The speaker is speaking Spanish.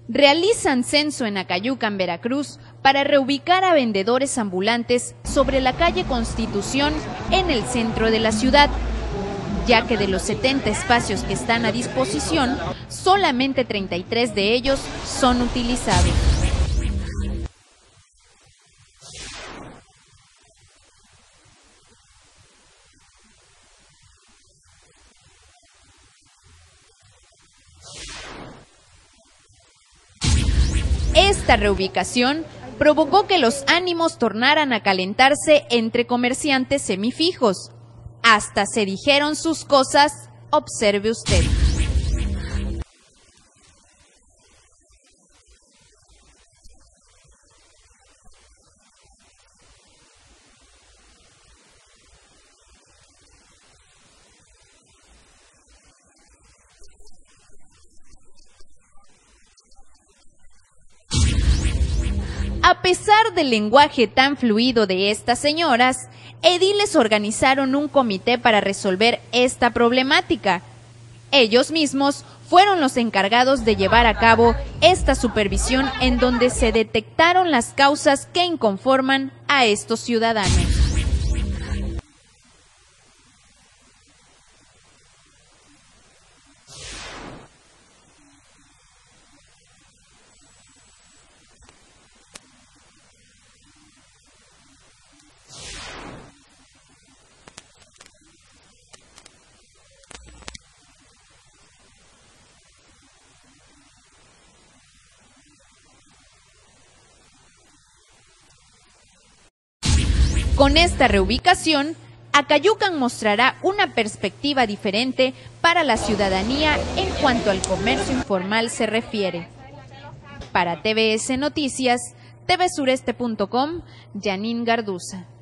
Realizan censo en Acayucan, Veracruz, para reubicar a vendedores ambulantes sobre la calle Constitución en el centro de la ciudad, ya que de los 70 espacios que están a disposición, solamente 33 de ellos son utilizados. Esta reubicación provocó que los ánimos tornaran a calentarse entre comerciantes semifijos. Hasta se dijeron sus cosas, observe usted. A pesar del lenguaje tan fluido de estas señoras, ediles organizaron un comité para resolver esta problemática. Ellos mismos fueron los encargados de llevar a cabo esta supervisión en donde se detectaron las causas que inconforman a estos ciudadanos. Con esta reubicación, Acayucan mostrará una perspectiva diferente para la ciudadanía en cuanto al comercio informal se refiere. Para TVS Noticias, tvsureste.com, Janine Garduza.